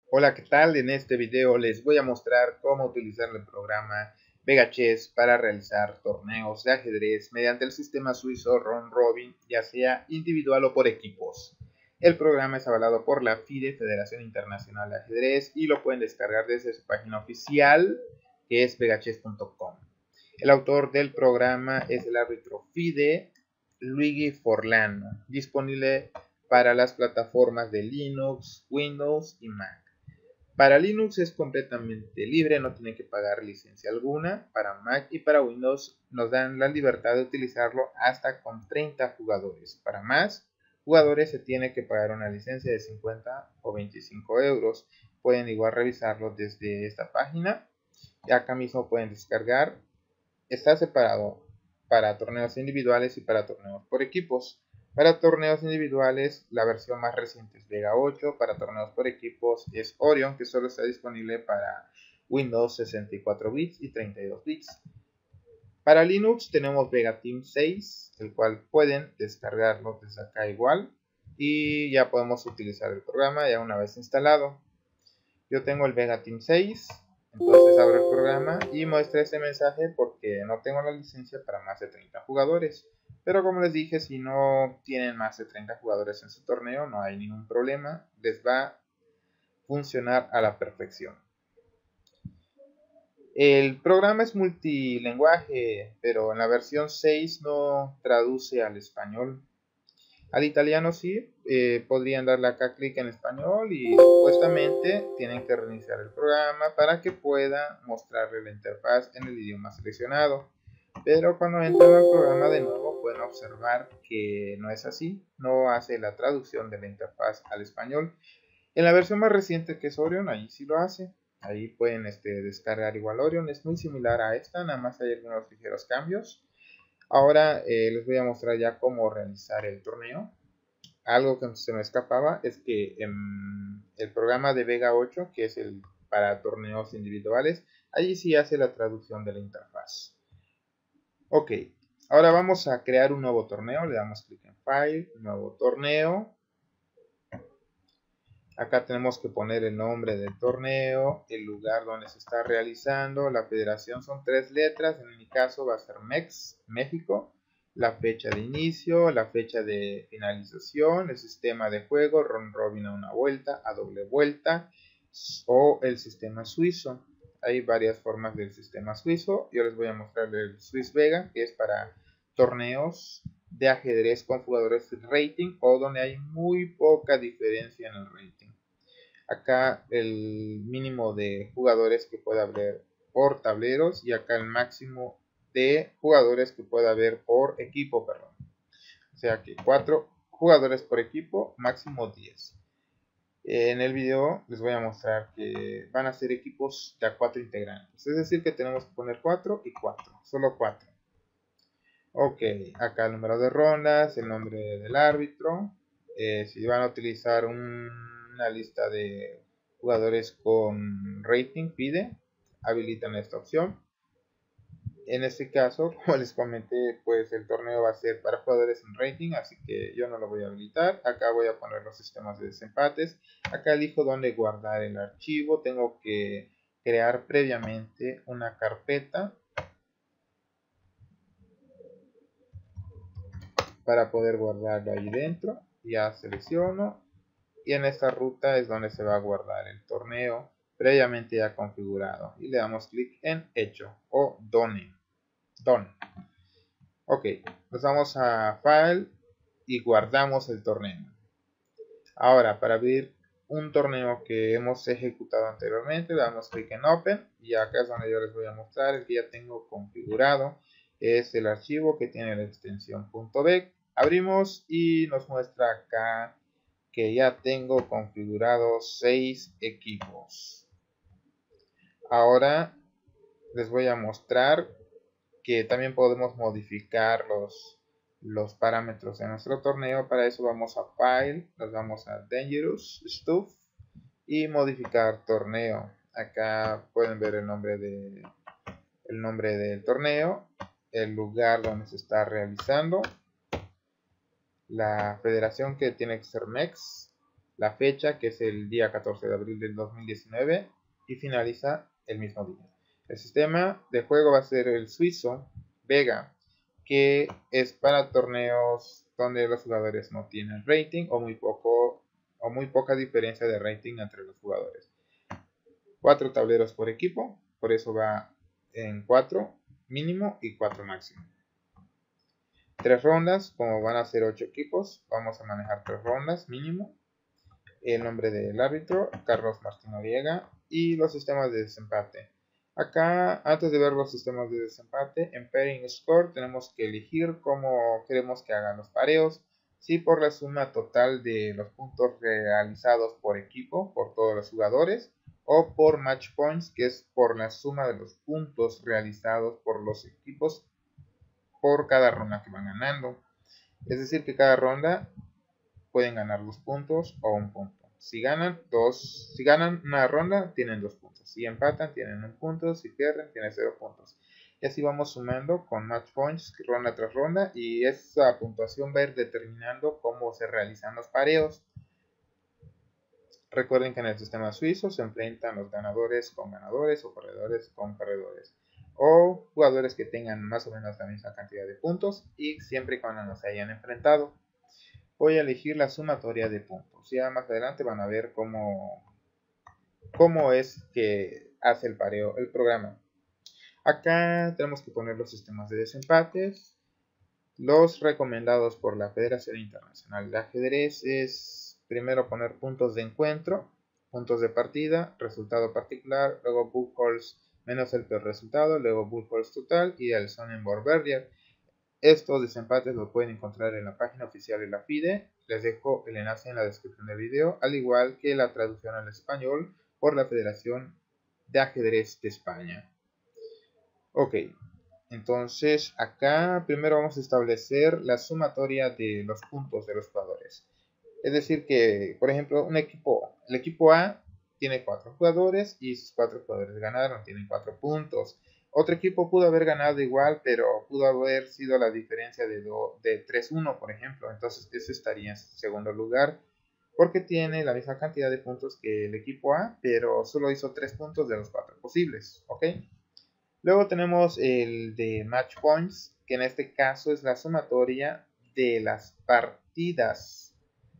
Hola, ¿qué tal? En este video les voy a mostrar cómo utilizar el programa VegaChess para realizar torneos de ajedrez mediante el sistema suizo Round Robin, ya sea individual o por equipos. El programa es avalado por la FIDE, Federación Internacional de Ajedrez, y lo pueden descargar desde su página oficial, que es vegachess.com. El autor del programa es el árbitro FIDE, Luigi Forlano, disponible para las plataformas de Linux, Windows y Mac. Para Linux es completamente libre, no tiene que pagar licencia alguna. Para Mac y para Windows nos dan la libertad de utilizarlo hasta con 30 jugadores. Para más jugadores se tiene que pagar una licencia de 50 o 25 euros. Pueden igual revisarlo desde esta página. Y acá mismo pueden descargar. Está separado para torneos individuales y para torneos por equipos. Para torneos individuales, la versión más reciente es Vega 8. Para torneos por equipos es Orion, que solo está disponible para Windows 64 bits y 32 bits. Para Linux tenemos Vega Team 6, el cual pueden descargarlo desde acá igual. Y ya podemos utilizar el programa ya una vez instalado. Yo tengo el Vega Team 6, entonces abro el programa y muestra ese mensaje porque no tengo la licencia para más de 30 jugadores. Pero como les dije, si no tienen más de 30 jugadores en su torneo, no hay ningún problema, les va a funcionar a la perfección. El programa es multilenguaje, pero en la versión 6 no traduce al español. Al italiano sí, podrían darle acá clic en español y supuestamente tienen que reiniciar el programa para que pueda mostrarle la interfaz en el idioma seleccionado. Pero cuando entran al programa de nuevo pueden observar que no es así, no hace la traducción de la interfaz al español. En la versión más reciente, que es Orion, ahí sí lo hace. Ahí pueden descargar igual Orion, es muy similar a esta, nada más hay algunos ligeros cambios. Ahora les voy a mostrar ya cómo realizar el torneo. Algo que se me escapaba es que en el programa de Vega 8, que es el para torneos individuales, allí sí hace la traducción de la interfaz. Ok, ahora vamos a crear un nuevo torneo. Le damos clic en File, Nuevo Torneo. Acá tenemos que poner el nombre del torneo, el lugar donde se está realizando, la federación son 3 letras, en mi caso va a ser MEX, México, la fecha de inicio, la fecha de finalización, el sistema de juego, round robin a una vuelta, a doble vuelta o el sistema suizo. Hay varias formas del sistema suizo. Yo les voy a mostrar el Swiss Vega, que es para torneos de ajedrez con jugadores de rating o donde hay muy poca diferencia en el rating. Acá el mínimo de jugadores que puede haber por tableros y acá el máximo de jugadores que puede haber por equipo, perdón. O sea que 4 jugadores por equipo, máximo 10. En el video les voy a mostrar que van a ser equipos de a 4 integrantes. Es decir que tenemos que poner 4 y 4, solo 4. Ok, acá el número de rondas, el nombre del árbitro. Si van a utilizar una lista de jugadores con rating, pide, habilitan esta opción. En este caso, como les comenté, pues el torneo va a ser para jugadores en rating, así que yo no lo voy a habilitar. Acá voy a poner los sistemas de desempates. Acá elijo dónde guardar el archivo. Tengo que crear previamente una carpeta para poder guardarlo ahí dentro. Ya selecciono y en esta ruta es donde se va a guardar el torneo previamente ya configurado y le damos clic en hecho o done. Ok, nos vamos a file y guardamos el torneo. Ahora para abrir un torneo que hemos ejecutado anteriormente le damos clic en open y acá es donde yo les voy a mostrar el que ya tengo configurado. Es el archivo que tiene la extensión .bec. Abrimos y nos muestra acá que ya tengo configurados 6 equipos. Ahora les voy a mostrar que también podemos modificar los parámetros de nuestro torneo. Para eso vamos a File, nos vamos a Dangerous Stuff y modificar torneo. Acá pueden ver el nombre del torneo, el lugar donde se está realizando, la federación que tiene que ser MEX, la fecha, que es el día 14 de abril del 2019, y finaliza el mismo día. El sistema de juego va a ser el suizo Vega, que es para torneos donde los jugadores no tienen rating o muy poca diferencia de rating entre los jugadores. 4 tableros por equipo, por eso va en 4 mínimo y 4 máximo. 3 rondas, como van a ser 8 equipos, vamos a manejar 3 rondas mínimo. El nombre del árbitro, Carlos Martín Noriega, y los sistemas de desempate. Acá, antes de ver los sistemas de desempate, en Pairing Score tenemos que elegir cómo queremos que hagan los pareos, si por la suma total de los puntos realizados por equipo, por todos los jugadores, o por Match Points, que es por la suma de los puntos realizados por los equipos por cada ronda que van ganando. Es decir, que cada ronda pueden ganar 2 puntos o 1 punto. Si ganan una ronda, tienen 2 puntos. Si empatan, tienen 1 punto. Si pierden, tienen 0 puntos. Y así vamos sumando con match points ronda tras ronda. Y esa puntuación va a ir determinando cómo se realizan los pareos. Recuerden que en el sistema suizo se enfrentan los ganadores con ganadores o perdedores con perdedores. O jugadores que tengan más o menos la misma cantidad de puntos y siempre y cuando no se hayan enfrentado. Voy a elegir la sumatoria de puntos. Ya más adelante van a ver cómo es que hace el pareo el programa. Acá tenemos que poner los sistemas de desempates. Los recomendados por la Federación Internacional de Ajedrez es primero poner puntos de encuentro, puntos de partida, resultado particular, luego Buchholz menos el peor resultado, luego Buchholz total y el Sonnenborg-Berger. Estos desempates los pueden encontrar en la página oficial de la FIDE. Les dejo el enlace en la descripción del video, al igual que la traducción al español por la Federación de Ajedrez de España. Ok, entonces acá primero vamos a establecer la sumatoria de los puntos de los jugadores. Es decir que, por ejemplo, el equipo A tiene 4 jugadores y sus 4 jugadores ganaron, tienen 4 puntos. Otro equipo pudo haber ganado igual, pero pudo haber sido la diferencia de 3-1, por ejemplo. Entonces ese estaría en segundo lugar porque tiene la misma cantidad de puntos que el equipo A, pero solo hizo 3 puntos de los 4 posibles. ¿Ok? Luego tenemos el de Match Points, que en este caso es la sumatoria de las partidas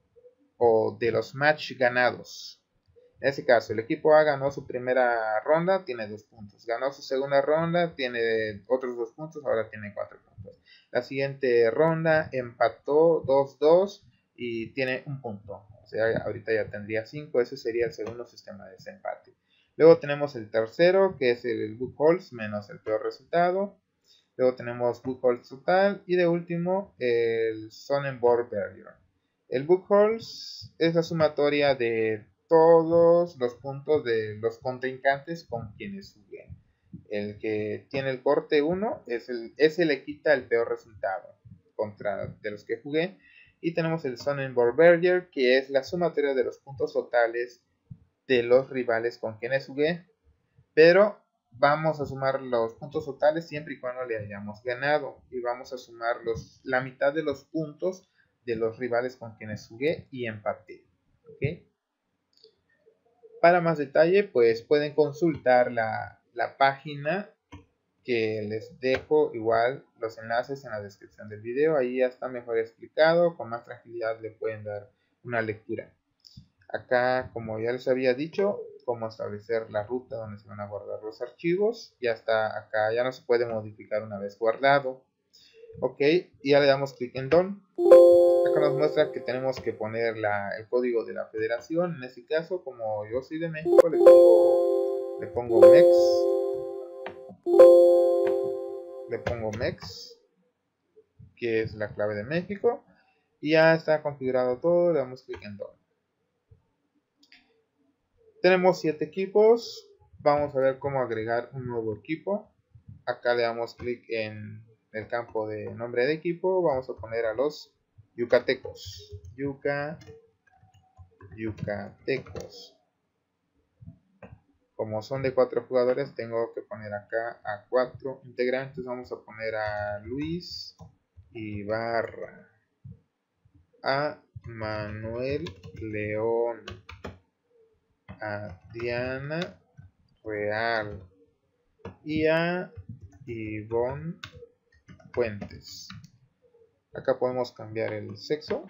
o de los match ganados. En este caso, el equipo A ganó su primera ronda, tiene 2 puntos. Ganó su segunda ronda, tiene otros 2 puntos, ahora tiene 4 puntos. La siguiente ronda empató 2-2 y tiene 1 punto. O sea, ahorita ya tendría 5. Ese sería el segundo sistema de desempate. Luego tenemos el tercero, que es el Buchholz menos el peor resultado. Luego tenemos Buchholz total. Y de último, el Sonnenborg-Berger. El Buchholz es la sumatoria de todos los puntos de los contrincantes con quienes jugué. El que tiene el corte 1 ese le quita el peor resultado de los que jugué. Y tenemos el Sonnenborg-Berger, que es la sumatoria de los puntos totales de los rivales con quienes jugué, pero vamos a sumar los puntos totales siempre y cuando le hayamos ganado, y vamos a sumar la mitad de los puntos de los rivales con quienes jugué y empaté. ¿Okay? Para más detalle, pues pueden consultar la página que les dejo igual los enlaces en la descripción del video. Ahí ya está mejor explicado, con más tranquilidad le pueden dar una lectura. Acá, como ya les había dicho, cómo establecer la ruta donde se van a guardar los archivos. Ya está acá, ya no se puede modificar una vez guardado. Ok, y ya le damos clic en Done. Acá nos muestra que tenemos que poner el código de la federación. En este caso, como yo soy de México, le pongo MEX, que es la clave de México. Y ya está configurado todo, le damos clic en Done. Tenemos 7 equipos. Vamos a ver cómo agregar un nuevo equipo. Acá le damos clic en el campo de nombre de equipo. Vamos a poner a los yucatecos. Yucatecos. Como son de 4 jugadores, tengo que poner acá a 4 integrantes. Vamos a poner a Luis Ibarra, a Manuel León, a Diana Real y a Ivonne Fuentes. Acá podemos cambiar el sexo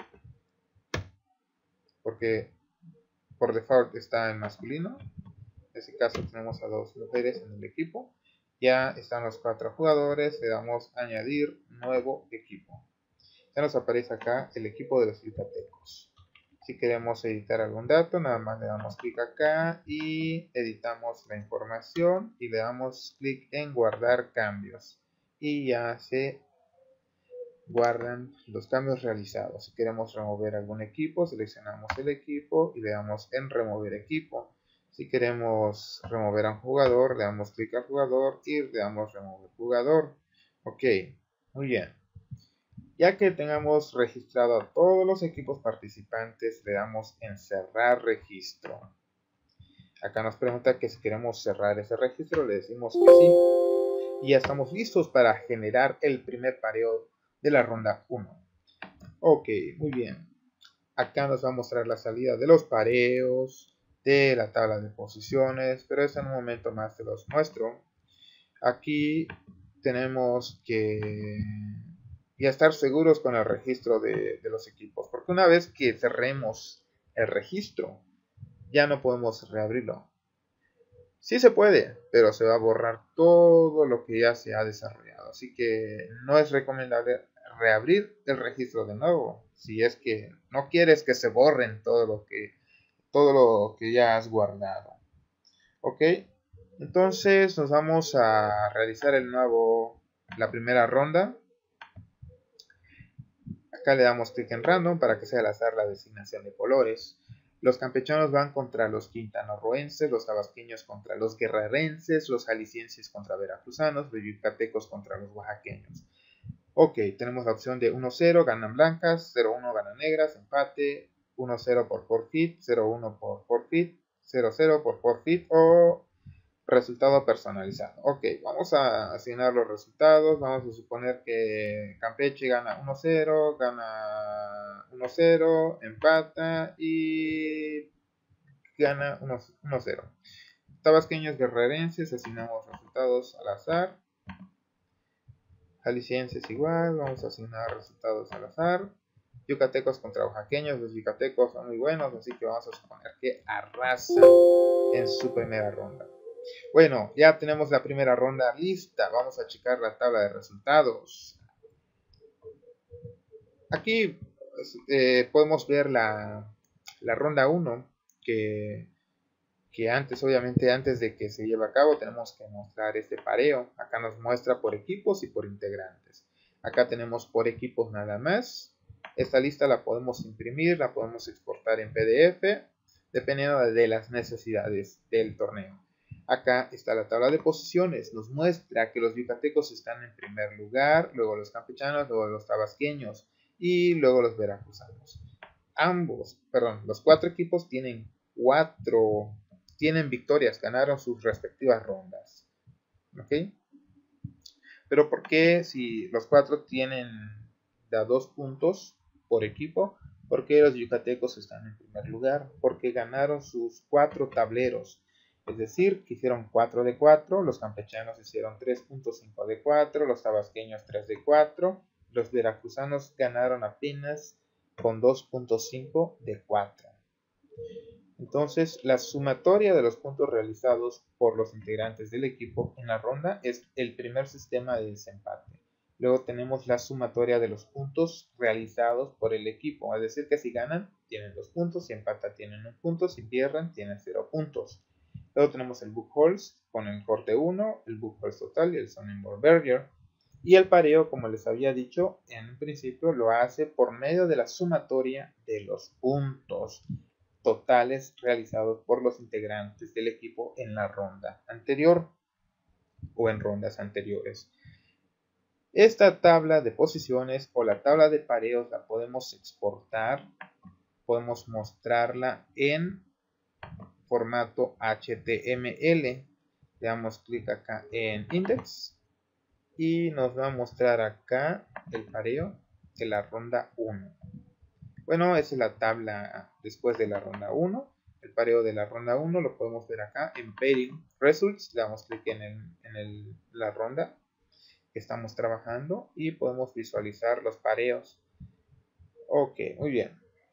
porque por default está en masculino. En este caso tenemos a 2 mujeres en el equipo. Ya están los 4 jugadores. Le damos añadir nuevo equipo. Ya nos aparece acá el equipo de los yucatecos. Si queremos editar algún dato, nada más le damos clic acá y editamos la información y le damos clic en guardar cambios. Y ya se guardan los cambios realizados. Si queremos remover algún equipo, seleccionamos el equipo y le damos en remover equipo. Si queremos remover a un jugador, le damos clic al jugador y le damos remover jugador. Ok, muy bien. Ya que tengamos registrado a todos los equipos participantes, le damos en cerrar registro. Acá nos pregunta que si queremos cerrar ese registro, le decimos que sí. Y ya estamos listos para generar el primer pareo de la ronda 1. Ok, muy bien. Acá nos va a mostrar la salida de los pareos, de la tabla de posiciones, pero eso en un momento más te los muestro. Aquí tenemos que ya estar seguros con el registro de los equipos, porque una vez que cerremos el registro, ya no podemos reabrirlo. Sí se puede, pero se va a borrar todo lo que ya se ha desarrollado, así que no es recomendable reabrir el registro de nuevo si es que no quieres que se borren todo lo que ya has guardado. Ok, entonces nos vamos a realizar la primera ronda. Acá le damos clic en random para que sea al azar la designación de colores. Los campechanos van contra los quintanarroenses, los tabasqueños contra los guerrerenses, los jaliscienses contra veracruzanos, los yucatecos contra los oaxaqueños. Ok, tenemos la opción de 1-0, ganan blancas, 0-1 ganan negras, empate, 1-0 por forfeit, 0-1 por forfeit, 0-0 por forfeit o resultado personalizado. Ok, vamos a asignar los resultados. Vamos a suponer que Campeche gana 1-0, gana 1-0, empata y gana 1-0. Tabasqueños guerrerenses, asignamos resultados al azar. Jaliscienses igual, vamos a asignar resultados al azar. Yucatecos contra oaxaqueños, los yucatecos son muy buenos, así que vamos a suponer que arrasan en su primera ronda. Bueno, ya tenemos la primera ronda lista. Vamos a checar la tabla de resultados. Aquí podemos ver la ronda 1 que obviamente antes de que se lleve a cabo tenemos que mostrar este pareo. Acá nos muestra por equipos y por integrantes. Acá tenemos por equipos nada más. Esta lista la podemos imprimir, la podemos exportar en PDF dependiendo de las necesidades del torneo. Acá está la tabla de posiciones, nos muestra que los yucatecos están en primer lugar, luego los campechanos, luego los tabasqueños y luego los veracruzanos. Los 4 equipos tienen victorias, ganaron sus respectivas rondas. ¿Ok? Pero ¿por qué si los 4 tienen da 2 puntos por equipo? Porque los yucatecos están en primer lugar, porque ganaron sus 4 tableros. Es decir, que hicieron 4 de 4, los campechanos hicieron 3.5 de 4, los tabasqueños 3 de 4, los veracruzanos ganaron apenas con 2.5 de 4. Entonces, la sumatoria de los puntos realizados por los integrantes del equipo en la ronda es el primer sistema de desempate. Luego tenemos la sumatoria de los puntos realizados por el equipo, es decir, que si ganan tienen 2 puntos, si empatan tienen 1 punto, si pierden tienen 0 puntos. Luego tenemos el Buchholz con el corte 1, el Buchholz total y el Sonnenborn-Berger. Y el pareo, como les había dicho en un principio, lo hace por medio de la sumatoria de los puntos totales realizados por los integrantes del equipo en la ronda anterior o en rondas anteriores. Esta tabla de posiciones o la tabla de pareos la podemos exportar, podemos mostrarla en formato HTML. Le damos clic acá en Index y nos va a mostrar acá el pareo de la ronda 1. Bueno, esa es la tabla después de la ronda 1. El pareo de la ronda 1 lo podemos ver acá en Pairing Results. Le damos clic en la ronda que estamos trabajando y podemos visualizar los pareos. Ok, muy bien.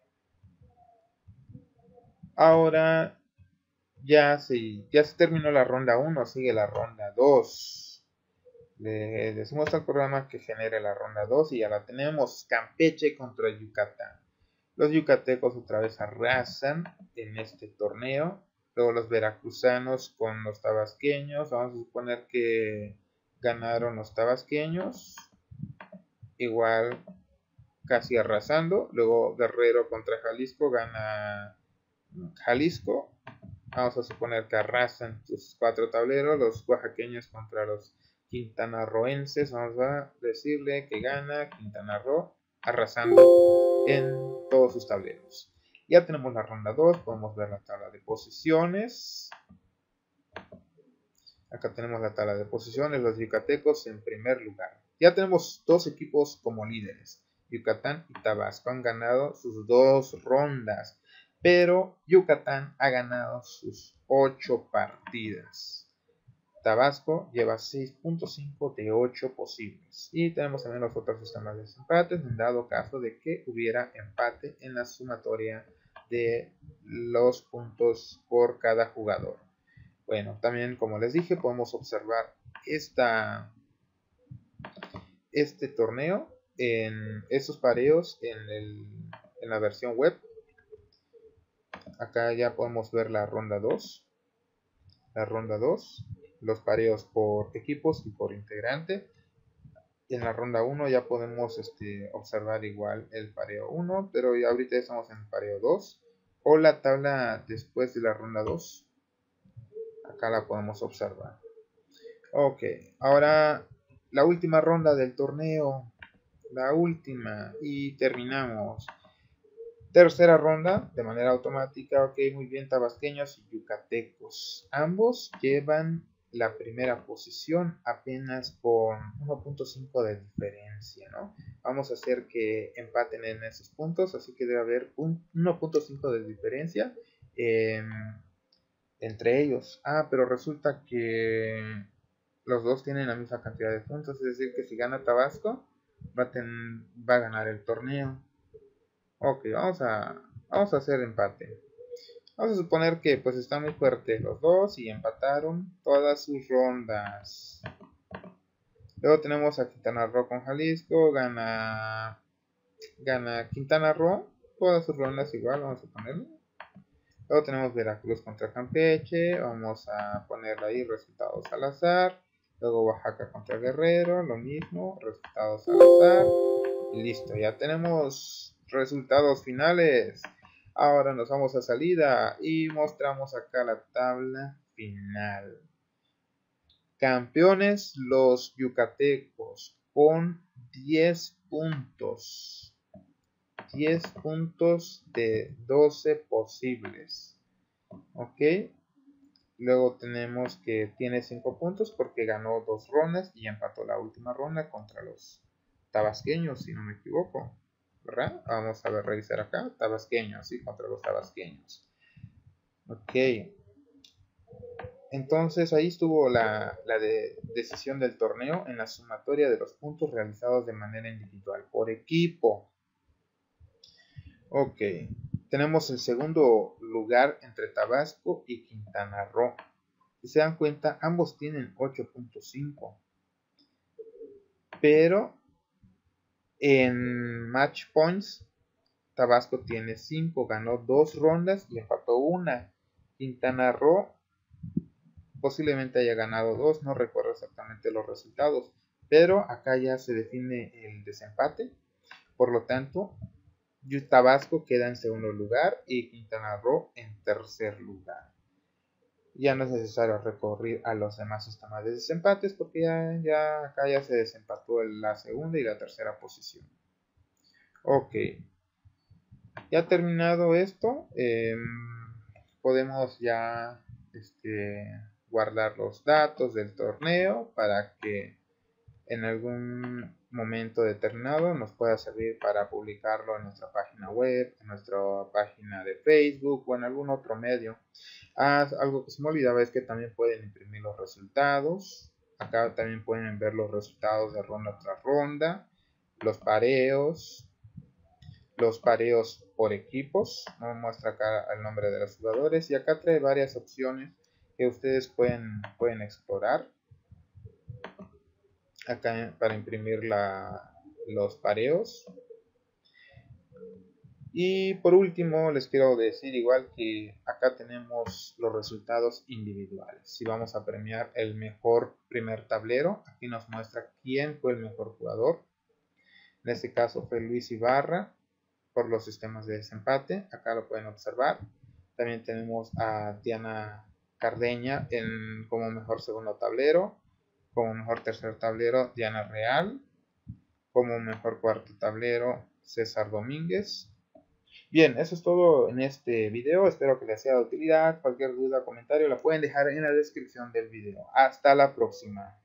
Ahora ya se terminó la ronda 1, sigue la ronda 2. Le decimos al programa que genere la ronda 2 y ya la tenemos. Campeche contra Yucatán. Los yucatecos otra vez arrasan en este torneo. Luego los veracruzanos con los tabasqueños. Vamos a suponer que ganaron los tabasqueños. Igual casi arrasando. Luego Guerrero contra Jalisco, gana Jalisco. Vamos a suponer que arrasan sus 4 tableros. Los oaxaqueños contra los quintanarroenses. Vamos a decirle que gana Quintana Roo, arrasando en todos sus tableros. Ya tenemos la ronda 2. Podemos ver la tabla de posiciones. Acá tenemos la tabla de posiciones. Los yucatecos en primer lugar. Ya tenemos 2 equipos como líderes. Yucatán y Tabasco han ganado sus 2 rondas, pero Yucatán ha ganado sus 8 partidas. Tabasco lleva 6.5 de 8 posibles. Y tenemos también los otros sistemas de desempates en dado caso de que hubiera empate en la sumatoria de los puntos por cada jugador. Bueno, también como les dije, podemos observar este torneo en esos pareos en la versión web. Acá ya podemos ver la ronda 2. Los pareos por equipos y por integrante. En la ronda 1 ya podemos observar igual el pareo 1, pero ya ahorita estamos en el pareo 2. O la tabla después de la ronda 2. Acá la podemos observar. Ok, ahora la última ronda del torneo. La última y terminamos. Tercera ronda de manera automática. Ok, muy bien, tabasqueños y yucatecos. Ambos llevan la primera posición apenas con 1.5 de diferencia, ¿no? Vamos a hacer que empaten en esos puntos, así que debe haber un 1.5 de diferencia entre ellos. Pero resulta que los dos tienen la misma cantidad de puntos, es decir, que si gana Tabasco, va a ganar el torneo. Ok, vamos a hacer empate. Vamos a suponer que pues están muy fuertes los dos y empataron todas sus rondas. Luego tenemos a Quintana Roo con Jalisco, gana Quintana Roo, todas sus rondas igual, vamos a ponerlo. Luego tenemos Veracruz contra Campeche, vamos a ponerle ahí resultados al azar. Luego Oaxaca contra Guerrero, lo mismo, resultados al azar. Y listo, ya tenemos resultados finales. Ahora nos vamos a salida y mostramos acá la tabla final. Campeones los yucatecos con 10 puntos. 10 puntos de 12 posibles. Ok. Luego tenemos que tiene 5 puntos porque ganó 2 rondas y empató la última ronda contra los tabasqueños, si no me equivoco. ¿Verdad? Vamos a ver, revisar acá. Tabasqueños, sí, contra los tabasqueños. Ok. Entonces ahí estuvo la decisión del torneo en la sumatoria de los puntos realizados de manera individual por equipo. Ok. Tenemos el segundo lugar entre Tabasco y Quintana Roo. Si se dan cuenta, ambos tienen 8.5. Pero en match points, Tabasco tiene 5, ganó 2 rondas y empató una. Quintana Roo posiblemente haya ganado 2, no recuerdo exactamente los resultados, pero acá ya se define el desempate. Por lo tanto, Tabasco queda en segundo lugar y Quintana Roo en tercer lugar. Ya no es necesario recurrir a los demás sistemas de desempates porque ya acá ya se desempató la segunda y la tercera posición. Ok, ya terminado esto, podemos ya guardar los datos del torneo para que en algún momento determinado nos pueda servir para publicarlo en nuestra página web, en nuestra página de Facebook o en algún otro medio. Algo que se me olvidaba es que también pueden imprimir los resultados. Acá también pueden ver los resultados de ronda tras ronda, los pareos por equipos. Nos muestra acá el nombre de los jugadores y acá trae varias opciones que ustedes pueden explorar acá para imprimir los pareos. Y por último les quiero decir igual que acá tenemos los resultados individuales. Si vamos a premiar el mejor primer tablero, aquí nos muestra quién fue el mejor jugador. En este caso fue Luis Ibarra por los sistemas de desempate, acá lo pueden observar. También tenemos a Diana Cardeña como mejor segundo tablero, como mejor tercer tablero Diana Real, como mejor cuarto tablero César Domínguez. Bien, eso es todo en este video, espero que les sea de utilidad. Cualquier duda o comentario la pueden dejar en la descripción del video. Hasta la próxima.